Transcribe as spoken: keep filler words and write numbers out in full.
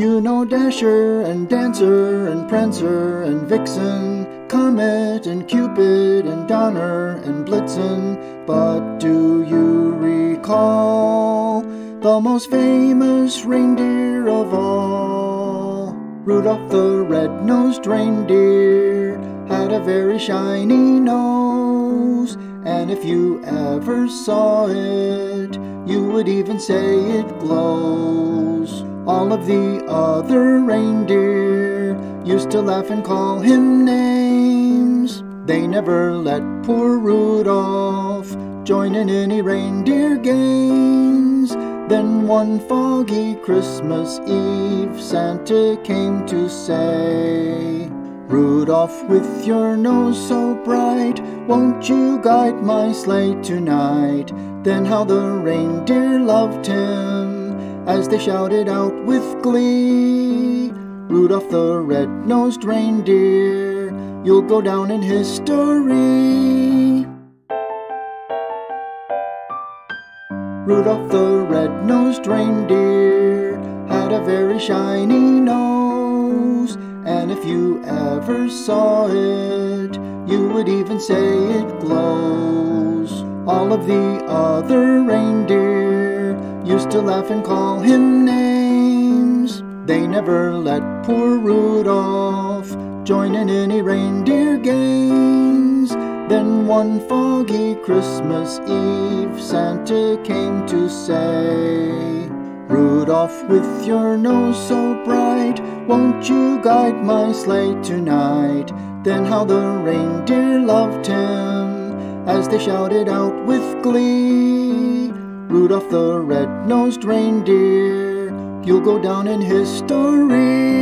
You know Dasher and Dancer and Prancer and Vixen, Comet and Cupid and Donner and Blitzen. But do you recall the most famous reindeer of all? Rudolph the red-nosed reindeer had a very shiny nose, and if you ever saw it, you would even say it glows. All of the other reindeer used to laugh and call him names. They never let poor Rudolph join in any reindeer games. Then one foggy Christmas Eve, Santa came to say, Rudolph, with your nose so bright, won't you guide my sleigh tonight? Then how the reindeer loved him as they shouted out with glee, Rudolph the red-nosed reindeer, you'll go down in history. Rudolph the red-nosed reindeer had a very shiny nose, and if you ever saw it, you would even say it glows. All of the other reindeer used to laugh and call him names. They never let poor Rudolph join in any reindeer games. Then one foggy Christmas Eve, Santa came to say, Rudolph, with your nose so bright, won't you guide my sleigh tonight? Then how the reindeer loved him as they shouted out with glee, Rudolph the red-nosed reindeer, you'll go down in history.